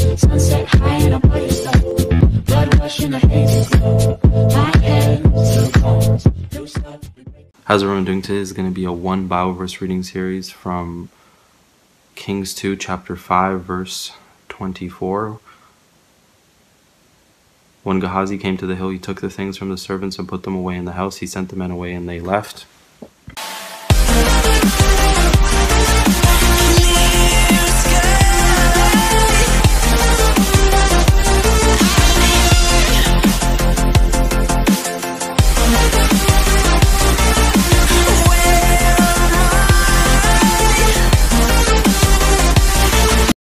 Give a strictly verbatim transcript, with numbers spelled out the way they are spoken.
Sunset high and I'm body slow. Blood rush in the hazy glow. My head to the bones. New stuff. How's everyone doing today? Is going to be a one Bible verse reading series from Kings two, chapter five, verse twenty-four. When Gehazi came to the hill, he took the things from the servants and put them away in the house. He sent the men away and they left.